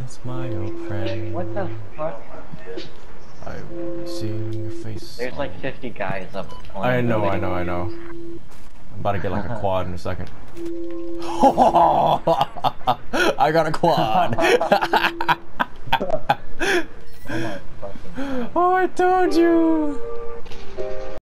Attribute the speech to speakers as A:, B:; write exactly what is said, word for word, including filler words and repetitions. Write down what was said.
A: smile, friend.
B: What the fuck?
A: I will see your face.
B: There's like fifty guys up on
A: I
B: the
A: know, I
B: building.
A: know, I know. I'm about to get like a quad in a second. I got a quad.
B: Oh my fucking god.
A: Oh, I told you.